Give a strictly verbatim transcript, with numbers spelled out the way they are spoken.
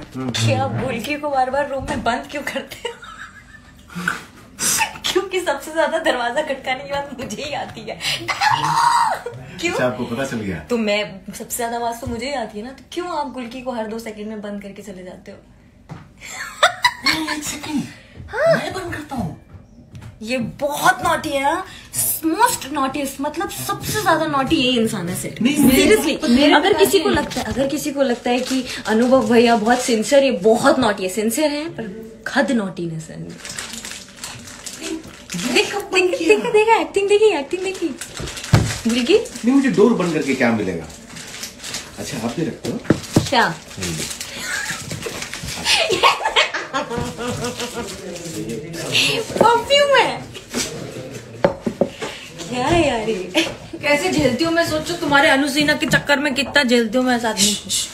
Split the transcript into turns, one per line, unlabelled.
कि आप गुलकी को बार बार रूम में बंद क्यों करते हो? क्योंकि सबसे ज्यादा दरवाजा खटकाने की बात मुझे ही आती है। क्यों?
आपको पता चल गया?
तो मैं सबसे ज्यादा आवाज तो मुझे ही आती है ना, तो क्यों आप गुलकी को हर दो सेकंड में बंद करके चले जाते हो?
एक सेकंड, हाँ? मैं बंद करता हूँ।
ये बहुत नॉटी है, मोस्ट नॉटीस्ट, मतलब सबसे ज्यादा नॉटी यही इंसान है सेट। सीरियसली, अगर किसी को लगता है अगर किसी को लगता है कि अनुभव भैया बहुत सिंसियर, ये बहुत नॉटी है, सिंसियर है पर खद नॉटीनेस है। देखो देखा देखा एक्टिंग देखी एक्टिंग देखी गुलकी।
नहीं, मुझे डोर बंद करके क्या मिलेगा? अच्छा आप भी रखते हो
क्या? परफ्यूम है क्या यार ये? कैसे झेलती हूँ मैं, सोचो तुम्हारे अनुसीना के चक्कर में कितना झेलती हूँ मैं इस आदमी को।